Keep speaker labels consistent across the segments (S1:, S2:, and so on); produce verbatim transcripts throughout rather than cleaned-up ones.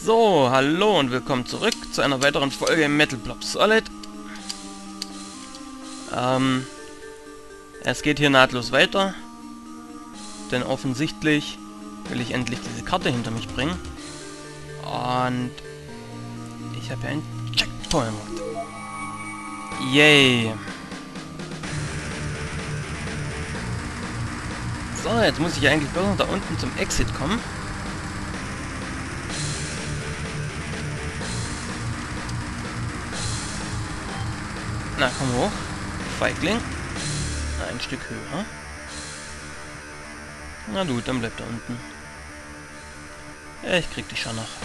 S1: So, hallo und willkommen zurück zu einer weiteren Folge Metal Blob Solid. Ähm, es geht hier nahtlos weiter, denn offensichtlich will ich endlich diese Karte hinter mich bringen. Und ich habe ja einen Checkpoint. Yay! So, jetzt muss ich eigentlich bloß noch da unten zum Exit kommen. Na, komm hoch. Feigling. Ein Stück höher. Na gut, dann bleibt er unten. Ich krieg dich schon noch.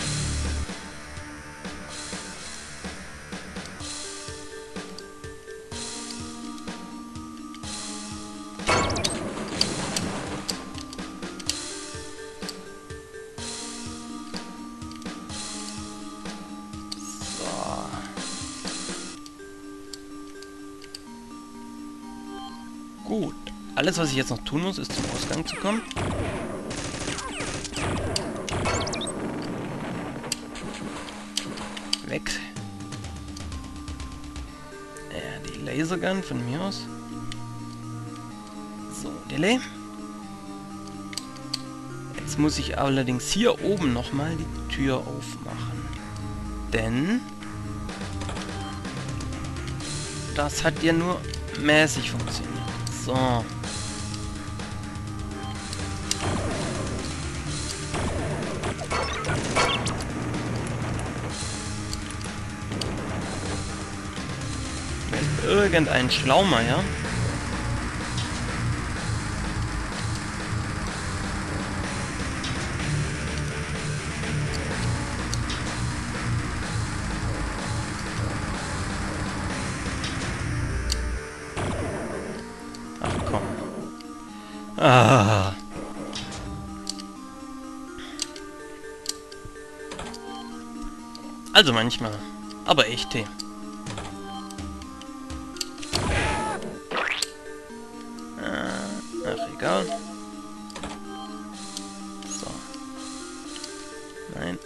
S1: Gut. Alles, was ich jetzt noch tun muss, ist zum Ausgang zu kommen. Weg. Ja, die Lasergun von mir aus. So, Delay. Jetzt muss ich allerdings hier oben nochmal die Tür aufmachen. Denn das hat ja nur mäßig funktioniert. So. Wenn irgendein Schlaumeier Ah. Also manchmal. Aber echt, hey. Ach, egal. So. Nein.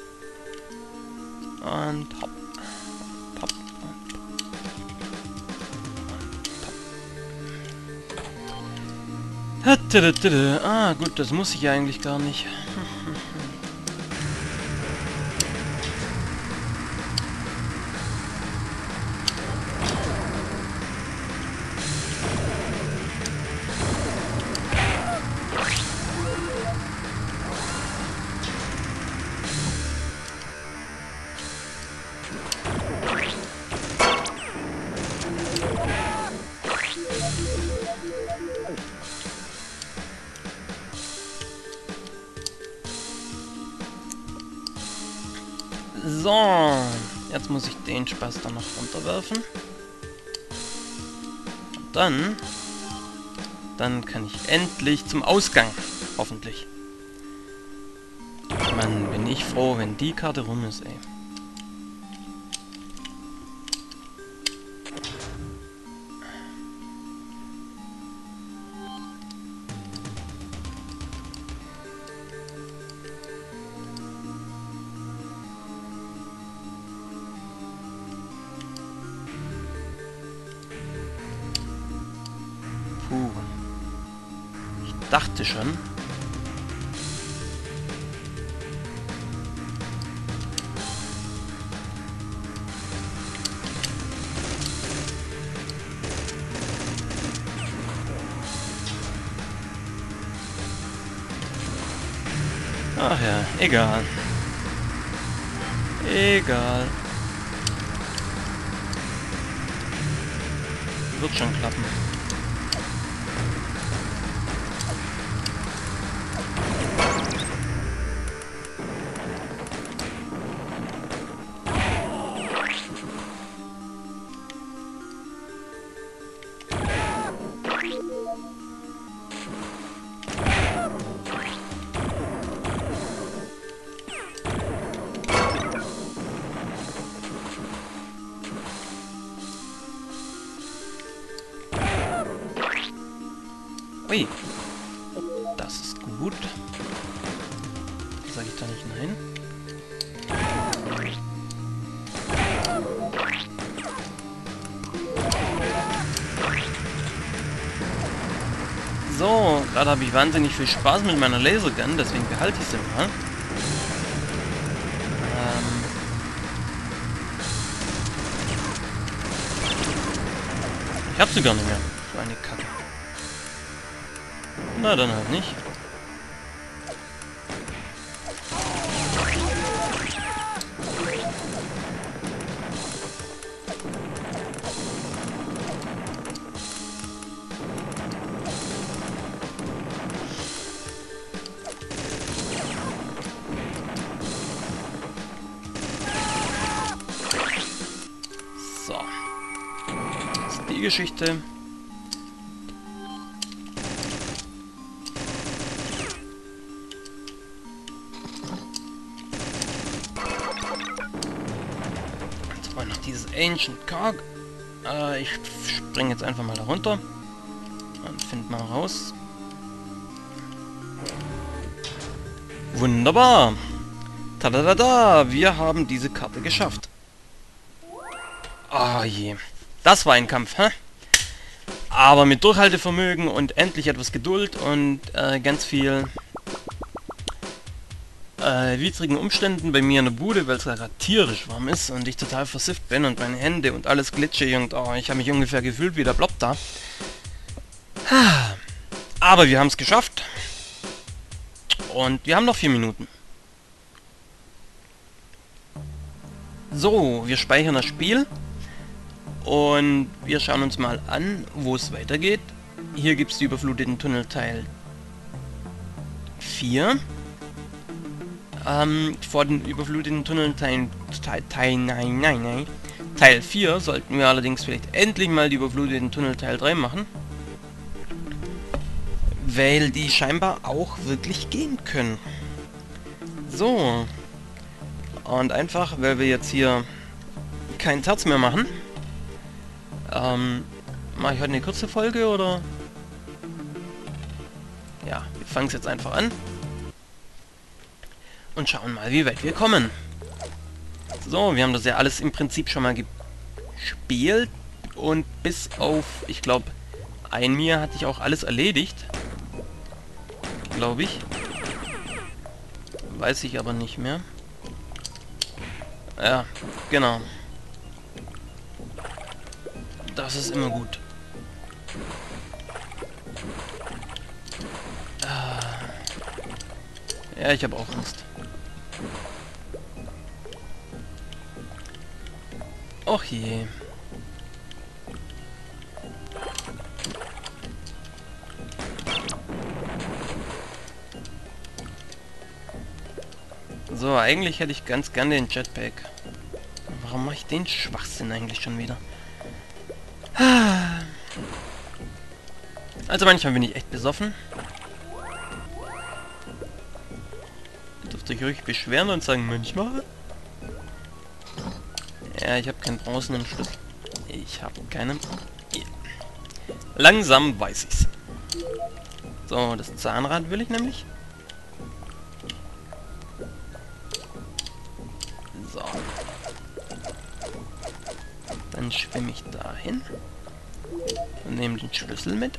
S1: Und hopp. Hopp. Ah, gut, das muss ich eigentlich gar nicht. So, jetzt muss ich den Spaß dann noch runterwerfen. Und dann, dann kann ich endlich zum Ausgang, hoffentlich. Mann, bin ich froh, wenn die Karte rum ist, ey. Puh. Ich dachte schon. Ach ja, egal. Egal. Wird schon klappen. Ui. Das ist gut. Sag ich da nicht nein? Gerade habe ich wahnsinnig viel Spaß mit meiner Lasergun, deswegen behalte ich sie mal. Ähm ich habe sie gar nicht mehr. So eine Kacke. Na, dann halt nicht. So. Das ist die Geschichte. Jetzt war noch dieses Ancient Carg. Äh, ich springe jetzt einfach mal da runter und finde mal raus. Wunderbar. Tadadada, wir haben diese Karte geschafft. Ah je. Das war ein Kampf, hä? Aber mit Durchhaltevermögen und endlich etwas Geduld und äh, ganz viel äh, widrigen Umständen bei mir in der Bude, weil es gerade tierisch warm ist und ich total versifft bin und meine Hände und alles glitschig und oh, ich habe mich ungefähr gefühlt wie der Blob da. Aber wir haben es geschafft. Und wir haben noch vier Minuten. So, wir speichern das Spiel. Und wir schauen uns mal an, wo es weitergeht. Hier gibt es die überfluteten Tunnel Teil vier. Ähm, vor den überfluteten Tunneln Teil, Teil, Teil, nein, nein, nein. Teil vier sollten wir allerdings vielleicht endlich mal die überfluteten Tunnel Teil drei machen. Weil die scheinbar auch wirklich gehen können. So. Und einfach, weil wir jetzt hier kein Terz mehr machen, ähm, mache ich heute eine kurze Folge, oder? Ja, wir fangen es jetzt einfach an. Und schauen mal, wie weit wir kommen. So, wir haben das ja alles im Prinzip schon mal gespielt. Und bis auf, ich glaube, ein Mir hatte ich auch alles erledigt. Glaube ich. Weiß ich aber nicht mehr. Ja, genau. Das ist immer gut. Ja, ich habe auch Angst. Och je. So, eigentlich hätte ich ganz gerne den Jetpack. Warum mache ich den Schwachsinn eigentlich schon wieder? Also manchmal bin ich echt besoffen. Ihr dürft euch ruhig beschweren und sagen, manchmal. Ja, ich habe keinen bronzenen Schlüssel. Ich habe keinen... Ja. Langsam weiß ich's. So, das Zahnrad will ich nämlich. So. Dann schwimme ich dahin. Und nehme den Schlüssel mit.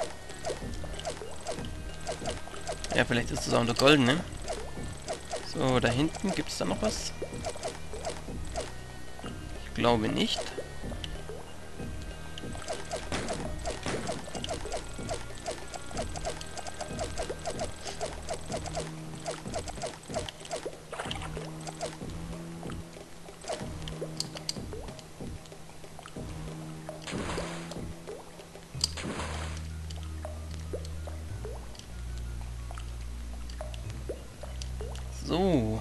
S1: Ja, vielleicht ist das auch der goldene. So, da hinten gibt es da noch was. Ich glaube nicht. So.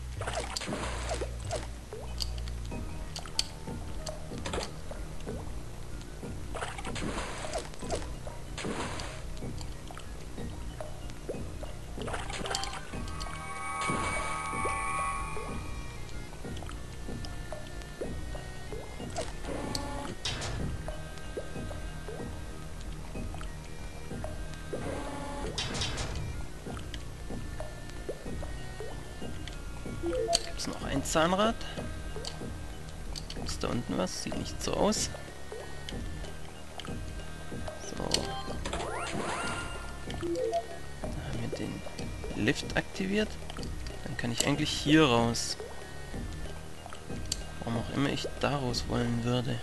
S1: Gibt's noch ein Zahnrad? Gibt's da unten was? Sieht nicht so aus. So. Lift aktiviert. Dann kann ich eigentlich hier raus. Warum auch immer ich da raus wollen würde.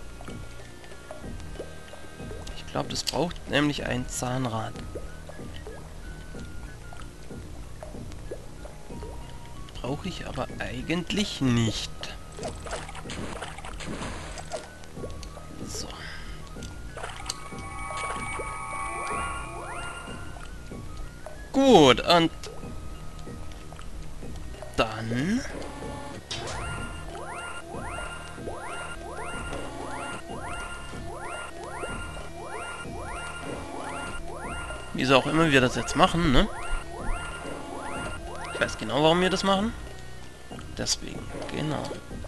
S1: Ich glaube, das braucht nämlich ein Zahnrad. Brauche ich aber eigentlich nicht. So. Gut, und dann... Wieso auch immer wir das jetzt machen, ne? Ich weiß genau, warum wir das machen. Deswegen, genau.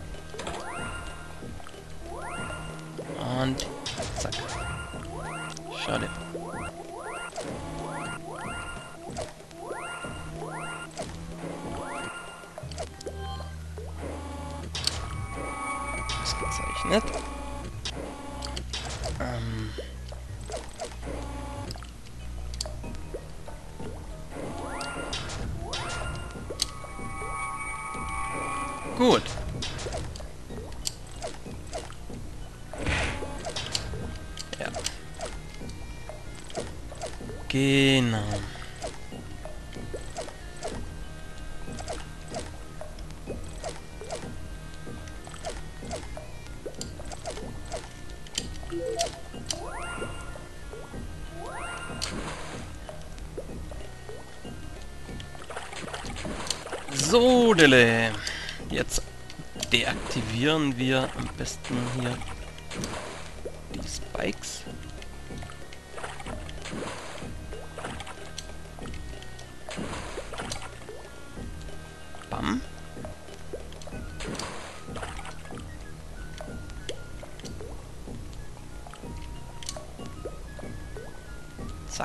S1: Und zack. Schade. Ausgezeichnet. Ähm... Gut. Ja. Genau. So, Dille. Jetzt deaktivieren wir am besten hier die Spikes. Bam. Zack.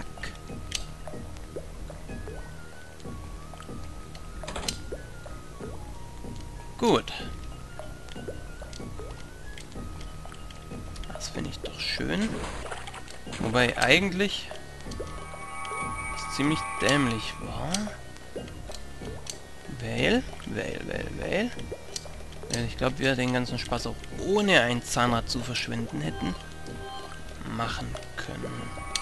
S1: Gut. Das finde ich doch schön. Wobei eigentlich es ziemlich dämlich war. Weil, weil, weil, weil. Weil ich glaube, wir den ganzen Spaß auch ohne ein Zahnrad zu verschwenden hätten machen können.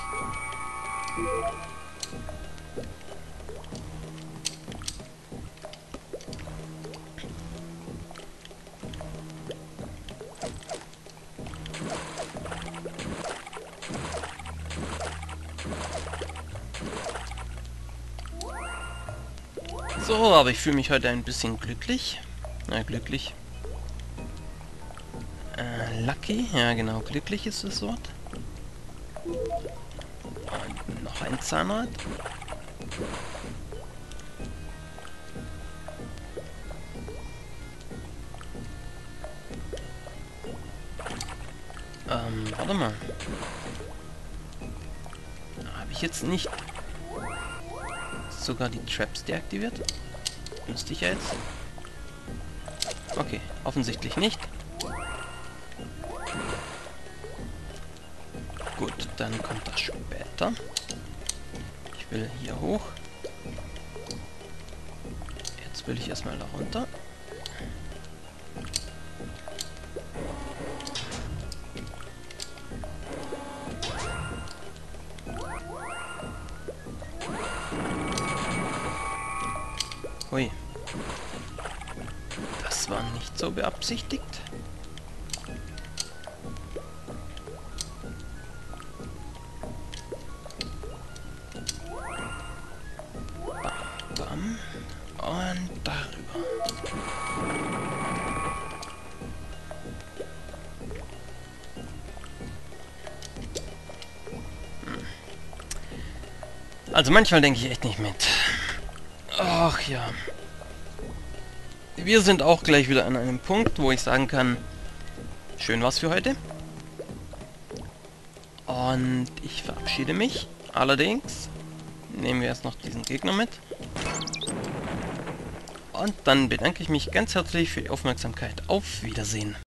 S1: So, aber ich fühle mich heute ein bisschen glücklich. Na, glücklich. Äh, lucky. Ja, genau, glücklich ist das Wort. Und noch ein Zahnrad. Ähm, warte mal. Habe ich jetzt nicht sogar die Traps deaktiviert? Müsste ich ja jetzt. Okay, offensichtlich nicht. Gut, dann kommt das später. Ich will hier hoch. Jetzt will ich erstmal da runter. Hui. Das war nicht so beabsichtigt. Bam, bam. Und darüber. Hm. Also manchmal denke ich echt nicht mit. Ach ja. Wir sind auch gleich wieder an einem Punkt, wo ich sagen kann, schön war's für heute. Und ich verabschiede mich. Allerdings nehmen wir erst noch diesen Gegner mit. Und dann bedanke ich mich ganz herzlich für die Aufmerksamkeit. Auf Wiedersehen.